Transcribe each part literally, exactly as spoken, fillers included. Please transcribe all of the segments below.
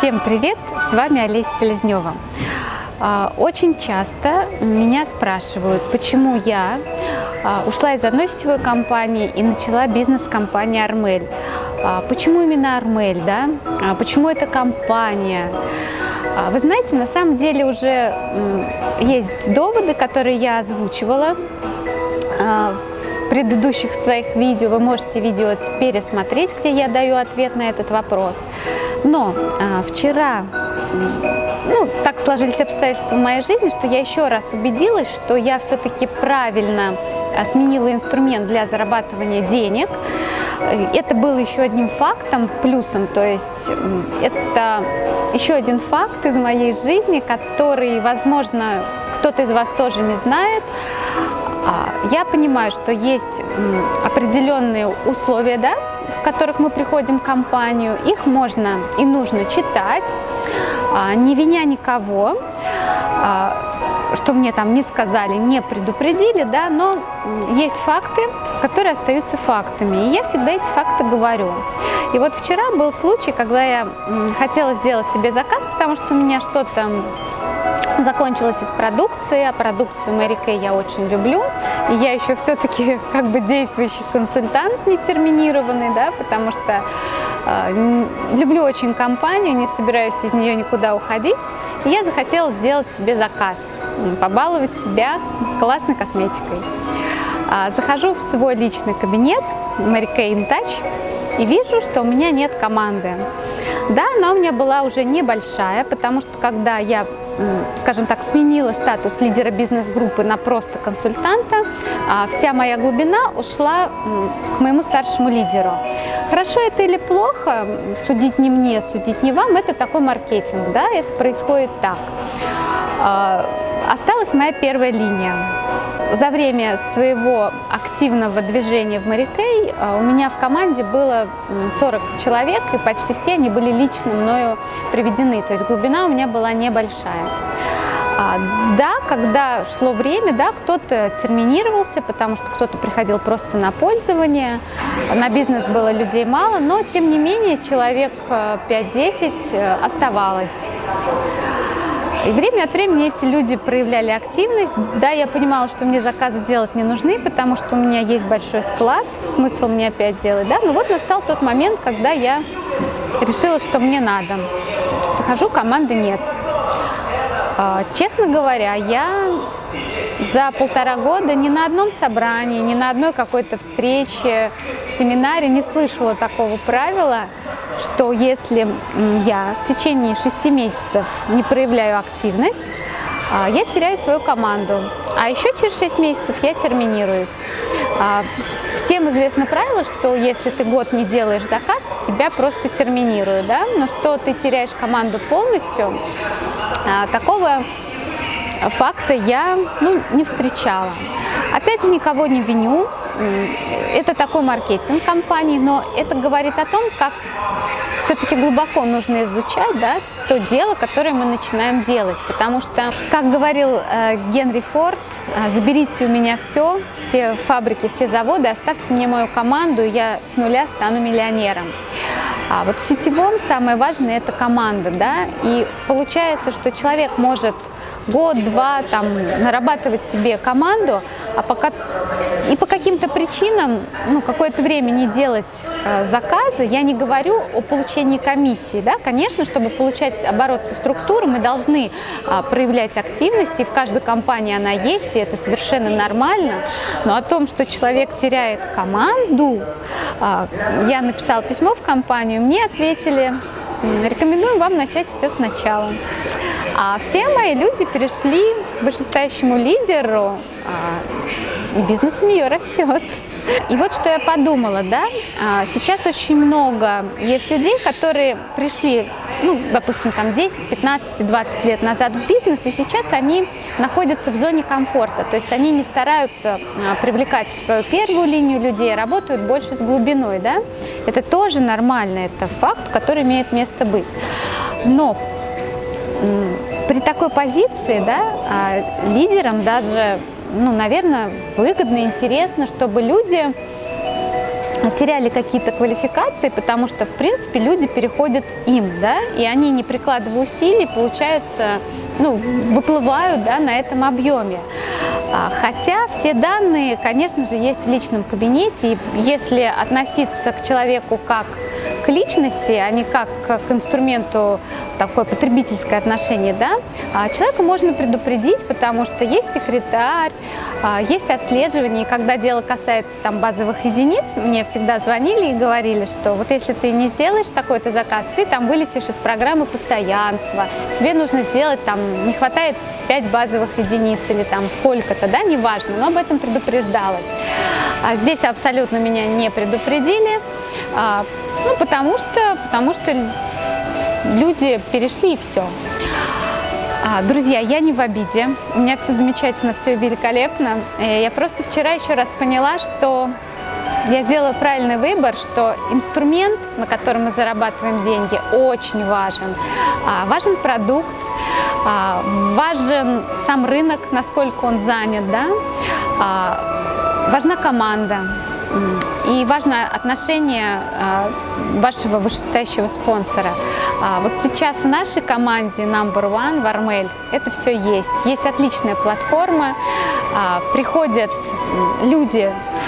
Всем привет! С вами Олеся Селезнева. Очень часто меня спрашивают, почему я ушла из одной сетевой компании и начала бизнес-компанию Армель. Почему именно Армель, да? Почему эта компания? Вы знаете, на самом деле уже есть доводы, которые я озвучивала в предыдущих своих видео. Вы можете видео пересмотреть, где я даю ответ на этот вопрос. Но а, вчера, ну, так сложились обстоятельства в моей жизни, что я еще раз убедилась, что я все-таки правильно а, сменила инструмент для зарабатывания денег. Это было еще одним фактом, плюсом, то есть это еще один факт из моей жизни, который, возможно, кто-то из вас тоже не знает. Я понимаю, что есть определенные условия, да, в которых мы приходим в компанию. Их можно и нужно читать, не виня никого, что мне там не сказали, не предупредили, да, но есть факты, которые остаются фактами, и я всегда эти факты говорю. И вот вчера был случай, когда я хотела сделать себе заказ, потому что у меня что-то закончилась из продукции, а продукцию Мэри Кей я очень люблю. И я еще все-таки как бы действующий консультант, не терминированный, да, потому что э, люблю очень компанию, не собираюсь из нее никуда уходить. И я захотела сделать себе заказ, побаловать себя классной косметикой. А, захожу в свой личный кабинет Мэри Кей InTouch и вижу, что у меня нет команды. Да, она у меня была уже небольшая, потому что когда я, скажем так, сменила статус лидера бизнес-группы на просто консультанта, вся моя глубина ушла к моему старшему лидеру. Хорошо это или плохо, судить не мне, судить не вам, это такой маркетинг, да, это происходит так. Осталась моя первая линия. За время своего активного движения в Мэри Кей у меня в команде было сорок человек, и почти все они были лично мною приведены, то есть глубина у меня была небольшая. Да, когда шло время, да, кто-то терминировался, потому что кто-то приходил просто на пользование, на бизнес было людей мало, но тем не менее человек пять-десять оставалось. И время от времени эти люди проявляли активность. Да, я понимала, что мне заказы делать не нужны, потому что у меня есть большой склад, смысл мне опять делать, да. Но вот настал тот момент, когда я решила, что мне надо. Захожу, команды нет. Честно говоря, я за полтора года ни на одном собрании, ни на одной какой-то встрече, семинаре не слышала такого правила, что если я в течение шести месяцев не проявляю активность, я теряю свою команду, а еще через шесть месяцев я терминируюсь. Всем известно правило, что если ты год не делаешь заказ, тебя просто терминируют, да? Но что ты теряешь команду полностью, такого факта я, ну, не встречала. Опять же, никого не виню. Это такой маркетинг компании, но это говорит о том, как все-таки глубоко нужно изучать, да, то дело, которое мы начинаем делать. Потому что, как говорил э, Генри Форд, заберите у меня все, все фабрики, все заводы, оставьте мне мою команду, и я с нуля стану миллионером. А вот в сетевом самое важное – это команда, да, и получается, что человек может год-два там нарабатывать себе команду, а пока и по каким-то причинам, ну, какое-то время не делать э, заказы, я не говорю о получении комиссии, да, конечно, чтобы получать оборот со структуры, мы должны э, проявлять активность, и в каждой компании она есть, и это совершенно нормально, но о том, что человек теряет команду, э, я написала письмо в компанию, мне ответили: рекомендуем вам начать все сначала. А все мои люди перешли к вышестоящему лидеру, и бизнес у нее растет. И вот что я подумала, да, сейчас очень много есть людей, которые пришли, ну, допустим, там десять, пятнадцать, двадцать лет назад в бизнес, и сейчас они находятся в зоне комфорта, то есть они не стараются привлекать в свою первую линию людей, работают больше с глубиной, да, это тоже нормально, это факт, который имеет место быть. Но при такой позиции, да, лидерам даже, ну, наверное, выгодно, интересно, чтобы люди теряли какие-то квалификации, потому что, в принципе, люди переходят им, да, и они, не прикладывая усилий, получается, ну, выплывают, да, на этом объеме. Хотя все данные, конечно же, есть в личном кабинете, и если относиться к человеку как к личности, а не как к инструменту, такое потребительское отношение, да, человека можно предупредить, потому что есть секретарь, есть отслеживание, и когда дело касается там базовых единиц, мне всегда звонили и говорили, что вот если ты не сделаешь такой-то заказ, ты там вылетишь из программы постоянства, тебе нужно сделать там, не хватает пять базовых единиц или там сколько-то, да, неважно, но об этом предупреждалось. А здесь абсолютно меня не предупредили, ну, потому что, потому что люди перешли и все. Друзья, я не в обиде, у меня все замечательно, все великолепно. Я просто вчера еще раз поняла, что я сделала правильный выбор, что инструмент, на котором мы зарабатываем деньги, очень важен. Важен продукт, важен сам рынок, насколько он занят, да? Важна команда. И важно отношение вашего вышестоящего спонсора. Вот сейчас в нашей команде Number One, в Армель, это все есть. Есть отличная платформа, приходят люди,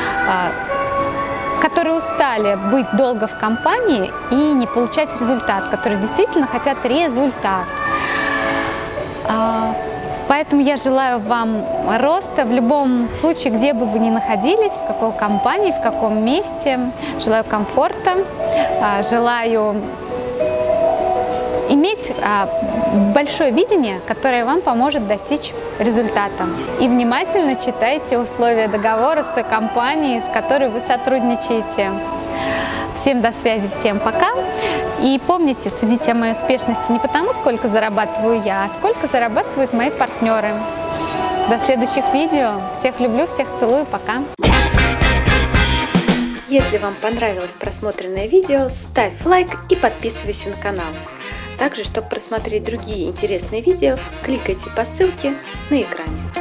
которые устали быть долго в компании и не получать результат, которые действительно хотят результат. Поэтому я желаю вам роста в любом случае, где бы вы ни находились, в какой компании, в каком месте. Желаю комфорта, желаю иметь большое видение, которое вам поможет достичь результата. И внимательно читайте условия договора с той компанией, с которой вы сотрудничаете. Всем до связи, всем пока. И помните, судите о моей успешности не потому, сколько зарабатываю я, а сколько зарабатывают мои партнеры. До следующих видео. Всех люблю, всех целую. Пока. Если вам понравилось просмотренное видео, ставь лайк и подписывайся на канал. Также, чтобы просмотреть другие интересные видео, кликайте по ссылке на экране.